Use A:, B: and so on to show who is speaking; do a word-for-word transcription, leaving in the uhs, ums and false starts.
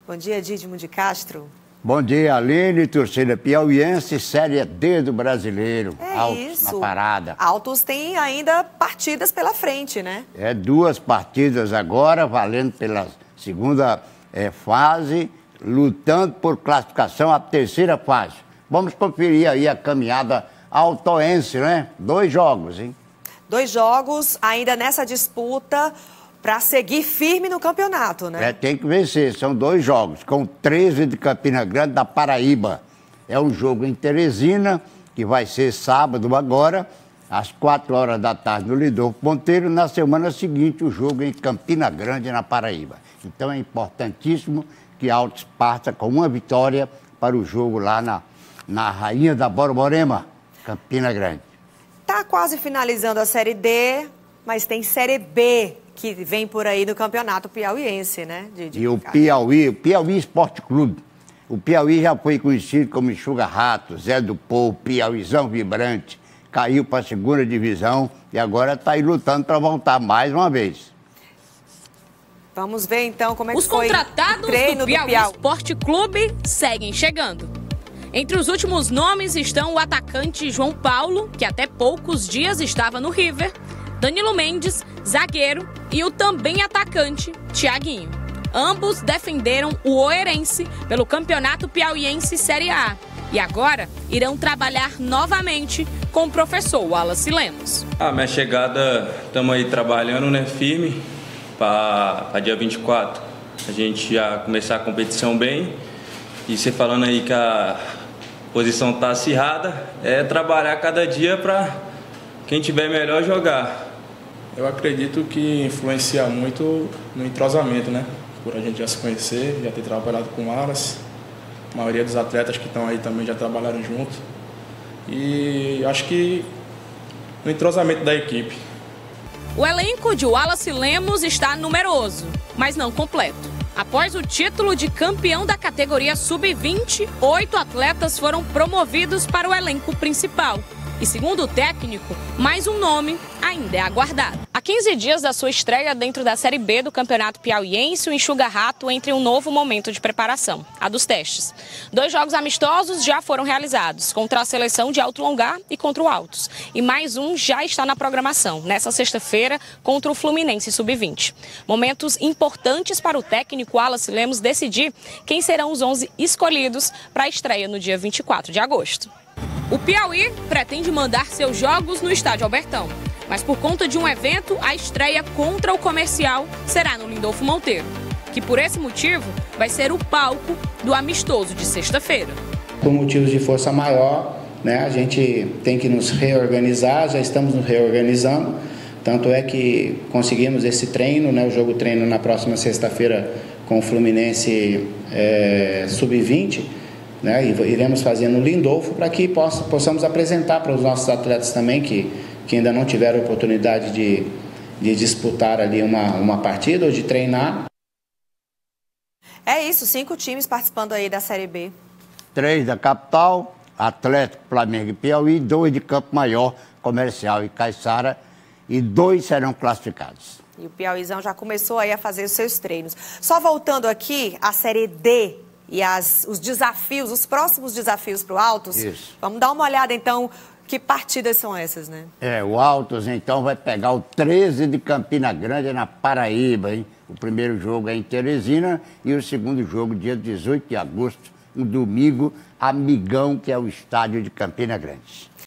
A: Bom dia, Dídimo de Castro.
B: Bom dia, Aline, torcida piauiense, Série D do Brasileiro.
A: É
B: Altos
A: isso.
B: na parada.
A: Altos tem ainda partidas pela frente, né?
B: É duas partidas agora, valendo pela segunda é, fase, lutando por classificação à terceira fase. Vamos conferir aí a caminhada altoense, né? Dois jogos, hein?
A: Dois jogos ainda nessa disputa para seguir firme no campeonato, né?
B: É, tem que vencer. São dois jogos, com treze de Campina Grande, da Paraíba. É um jogo em Teresina, que vai ser sábado agora, às quatro horas da tarde, no Lindolfo Monteiro. Na semana seguinte, o jogo em Campina Grande, na Paraíba. Então, é importantíssimo que Altos parta com uma vitória para o jogo lá na, na Rainha da Borborema, Campina Grande.
A: Tá quase finalizando a Série D, mas tem Série B que vem por aí no campeonato piauiense, né? De, de...
B: E o Piauí, o Piauí Esporte Clube. O Piauí já foi conhecido como Enxuga Rato, Zé do Povo, Piauizão Vibrante. Caiu para a segunda divisão e agora está aí lutando para voltar mais uma vez.
A: Vamos ver então como é que
C: Os
A: foi
C: contratados
A: o treino
C: do Piauí
A: do Piauí
C: Esporte Clube seguem chegando. Entre os últimos nomes estão o atacante João Paulo, que até poucos dias estava no River, Danilo Mendes, zagueiro, e o também atacante Thiaguinho. Ambos defenderam o Oeirense pelo Campeonato Piauiense Série A e agora irão trabalhar novamente com o professor Wallace Lemos.
D: A minha chegada, estamos aí trabalhando, né, firme, para dia vinte e quatro a gente já começar a competição bem. E você falando aí que a posição está acirrada, é trabalhar cada dia para quem tiver melhor jogar.
E: Eu acredito que influencia muito no entrosamento, né? Por a gente já se conhecer, já ter trabalhado com o Wallace. A maioria dos atletas que estão aí também já trabalharam junto. E acho que no entrosamento da equipe.
C: O elenco de Wallace Lemos está numeroso, mas não completo. Após o título de campeão da categoria sub vinte, oito atletas foram promovidos para o elenco principal. E segundo o técnico, mais um nome ainda é aguardado. Há quinze dias da sua estreia dentro da Série B do Campeonato Piauiense, o Enxuga Rato entra em um novo momento de preparação, a dos testes. Dois jogos amistosos já foram realizados, contra a seleção de Alto Longar e contra o Altos. E mais um já está na programação, nessa sexta-feira, contra o Fluminense sub vinte. Momentos importantes para o técnico Wallace Lemos decidir quem serão os onze escolhidos para a estreia no dia vinte e quatro de agosto. O Piauí pretende mandar seus jogos no Estádio Albertão, mas por conta de um evento, a estreia contra o Comercial será no Lindolfo Monteiro, que por esse motivo vai ser o palco do amistoso de sexta-feira.
F: Por motivos de força maior, né, a gente tem que nos reorganizar, já estamos nos reorganizando, tanto é que conseguimos esse treino, né, o jogo treino na próxima sexta-feira com o Fluminense é, sub vinte, né, e iremos fazer no Lindolfo para que possa, possamos apresentar para os nossos atletas também que, que ainda não tiveram oportunidade de, de disputar ali uma, uma partida ou de treinar.
A: É isso, cinco times participando aí da Série B.
B: Três da capital, Atlético, Flamengo e Piauí, dois de Campo Maior, Comercial e Caiçara, e dois serão classificados.
A: E o Piauizão já começou aí a fazer os seus treinos. Só voltando aqui, a Série D e as, os desafios, os próximos desafios para o Altos.
B: Isso.
A: Vamos dar uma olhada, então, que partidas são essas, né?
B: É, o Altos, então, vai pegar o treze de Campina Grande, na Paraíba, hein? O primeiro jogo é em Teresina e o segundo jogo, dia dezoito de agosto, um domingo, Amigão, que é o estádio de Campina Grande.